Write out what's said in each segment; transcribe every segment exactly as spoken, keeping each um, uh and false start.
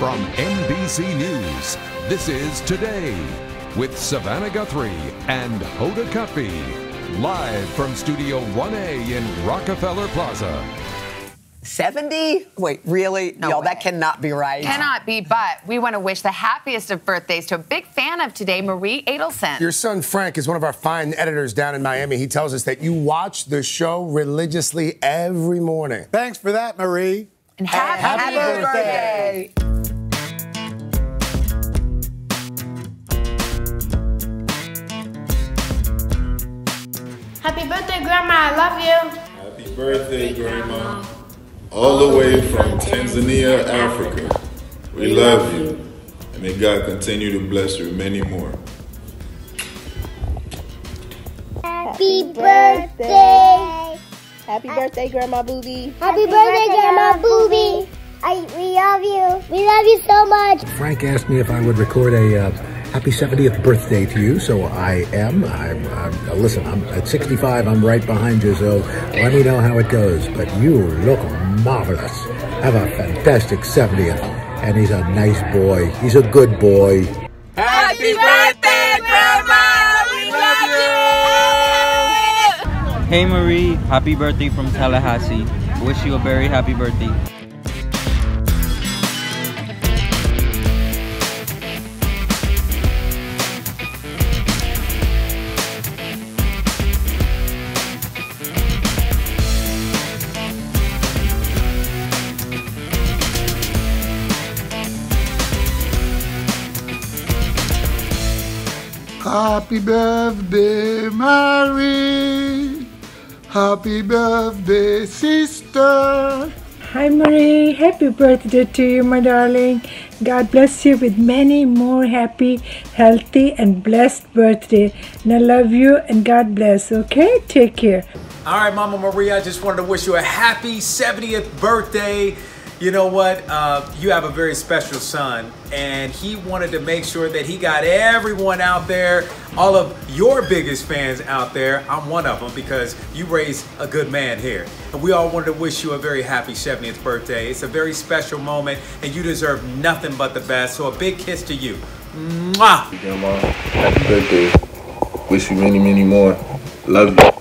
From N B C News, this is Today with Savannah Guthrie and Hoda Kotb, live from Studio one A in Rockefeller Plaza. seventy? Wait, really? No Y'all, way. that cannot be right. Cannot be, but we want to wish the happiest of birthdays to a big fan of today, Marie Adelson. Your son Frank is one of our fine editors down in Miami. He tells us that you watch the show religiously every morning. Thanks for that, Marie. And happy, Happy birthday. Happy birthday, Grandma. I love you. Happy birthday, Grandma. All the way from Tanzania, Africa. We love you. And may God continue to bless you many more. Happy birthday. Happy birthday, Grandma Booby. Happy birthday, Grandma Booby. I, we love you. We love you so much. Frank asked me if I would record a uh, happy seventieth birthday to you, so I am. I'm, I'm, uh, listen, I'm at sixty-five. I'm right behind you, so let me know how it goes. But you look marvelous. Have a fantastic seventieth. And he's a nice boy. He's a good boy. Happy birthday, Grandma! We love you! Hey Marie, happy birthday from Tallahassee. Wish you a very happy birthday. Happy birthday, Marie. Happy birthday, sister. Hi, Marie. Happy birthday to you, my darling. God bless you with many more happy, healthy, and blessed birthday. And I love you, and God bless, okay? Take care. All right, Mama Maria, I just wanted to wish you a happy seventieth birthday. You know what? Uh, you have a very special son, and he wanted to make sure that he got everyone out there, all of your biggest fans out there. I'm one of them because you raised a good man here. And we all wanted to wish you a very happy seventieth birthday. It's a very special moment, and you deserve nothing but the best. So a big kiss to you. Mwah! Grandma, happy birthday. Wish you many, many more. Love you.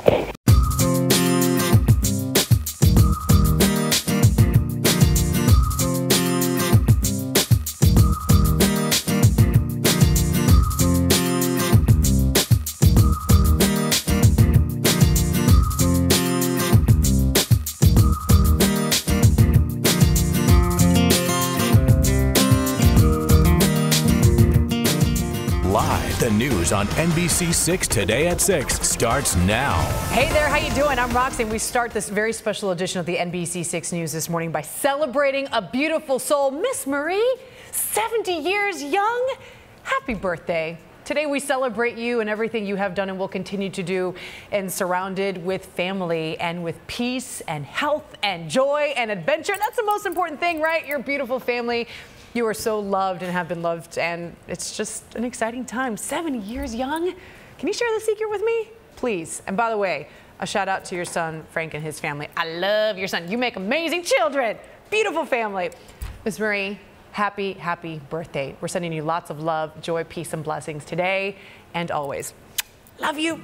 Live, the news on N B C six Today at six starts now. Hey there, how you doing? I'm Roxy, and we start this very special edition of the N B C six News this morning by celebrating a beautiful soul, Miss Marie, seventy years young. Happy birthday. Today we celebrate you and everything you have done and will continue to do, and surrounded with family and with peace and health and joy and adventure. That's the most important thing, right? Your beautiful family. You are so loved and have been loved, and it's just an exciting time. seventy years young. Can you share the secret with me? Please. And by the way, a shout out to your son, Frank, and his family. I love your son. You make amazing children. Beautiful family. Miss Marie, happy, happy birthday. We're sending you lots of love, joy, peace, and blessings today and always. Love you.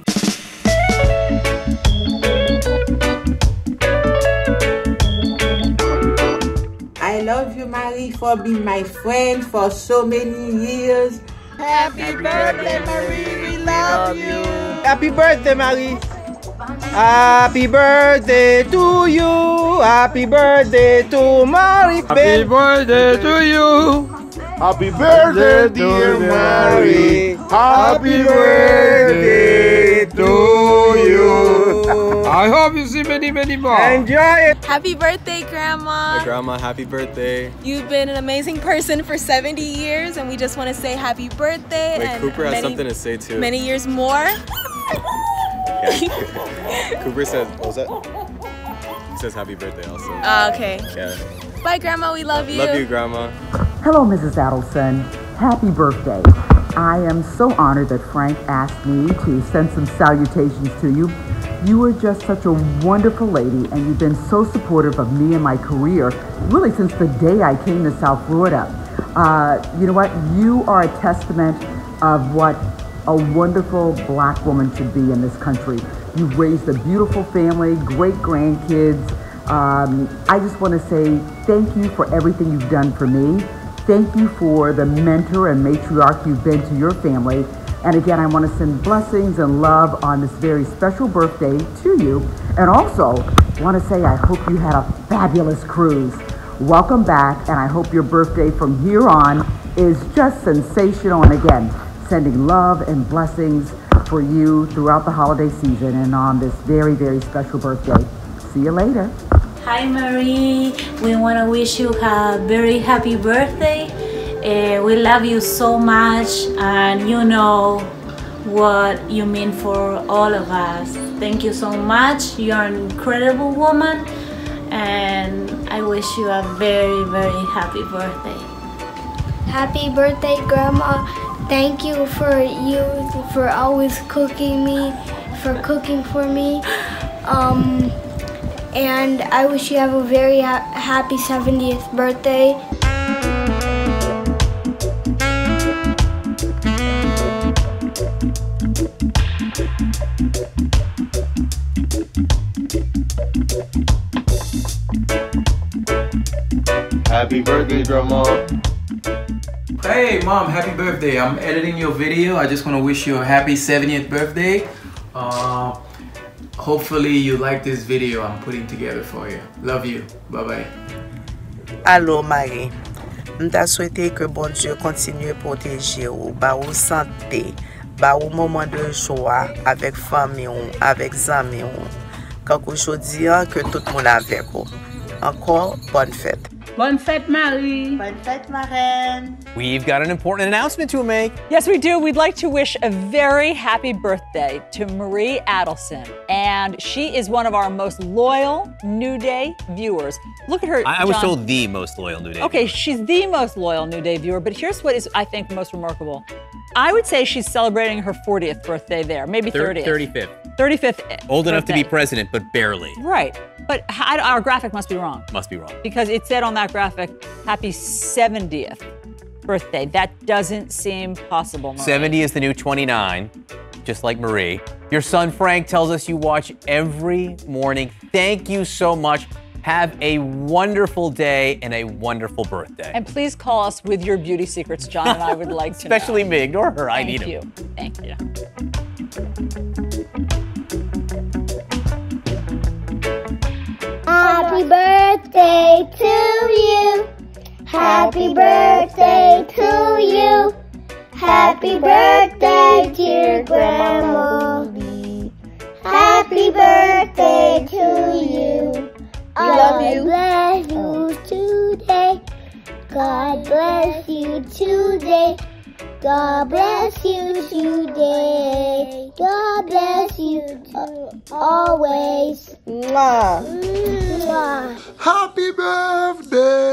I love you, Marie, for being my friend for so many years. Happy, Happy birthday, Marie. We love you. Happy birthday, Marie. Happy birthday to you. Happy birthday to Marie. Happy birthday to you. Happy birthday, dear Marie. Happy birthday to you. I hope you see many, many more. Enjoy it. Happy birthday, Grandma. Hey, Grandma, happy birthday. You've been an amazing person for seventy years, and we just want to say happy birthday. Wait, and Cooper has many, something to say too. Many years more. Yeah. Cooper says, what was that? He says happy birthday also. Uh, okay. Yeah. Bye, Grandma. We love you. Love you, Grandma. Hello, Missus Adelson. Happy birthday. I am so honored that Frank asked me to send some salutations to you. You are just such a wonderful lady, and you've been so supportive of me and my career, really since the day I came to South Florida. Uh, you know what? You are a testament of what a wonderful black woman should be in this country. You've raised a beautiful family, great grandkids. Um, I just want to say thank you for everything you've done for me. Thank you for the mentor and matriarch you've been to your family. And again, I want to send blessings and love on this very special birthday to you. And also want to say I hope you had a fabulous cruise. Welcome back, and I hope your birthday from here on is just sensational. And again, sending love and blessings for you throughout the holiday season and on this very, very special birthday. See you later. Hi Marie, we want to wish you a very happy birthday. Uh, we love you so much, and you know what you mean for all of us. Thank you so much. You're an incredible woman, and I wish you a very, very happy birthday. Happy birthday, Grandma. Thank you for you for always cooking me, for cooking for me. Um, and I wish you have a very ha happy seventieth birthday. Happy birthday, Grandma. Hey, Mom, happy birthday. I'm editing your video. I just want to wish you a happy seventieth birthday. Uh, hopefully you like this video I'm putting together for you. Love you. Bye-bye. Allô, Marie. M'ta souhaité que bon Dieu continue à protéger ou, ba ou santé, ba ou moment de joie avec famille ou, avec amis ou. Quand aujourd'hui que tout le monde avec vous. Encore bonne fête. Bonne fête, Marie. Bonne fête, Marraine. We've got an important announcement to make. Yes, we do. We'd like to wish a very happy birthday to Marie Adelson. And she is one of our most loyal New Day viewers. Look at her, I, I was John. told the most loyal New Day Okay, viewer. she's the most loyal New Day viewer, but here's what is, I think, most remarkable. I would say she's celebrating her fortieth birthday there, maybe thirtieth. thirty-fifth. thirty-fifth Old enough to be birthday. president, but barely. Right, but I, our graphic must be wrong. Must be wrong. Because it said on that graphic, happy seventieth birthday. That doesn't seem possible, Marie. seventy is the new twenty-nine, just like Marie. Your son Frank tells us you watch every morning. Thank you so much. Have a wonderful day and a wonderful birthday. And please call us with your beauty secrets, John, and I would like to know. Especially me. Ignore her. I need Thank you. him. Thank you. Happy birthday to you. Happy birthday to you. Happy birthday, dear Grandma. Happy birthday to you. love you. God bless you today. God bless you today. God bless you today. God bless you to always. Mwah. Mwah. Happy birthday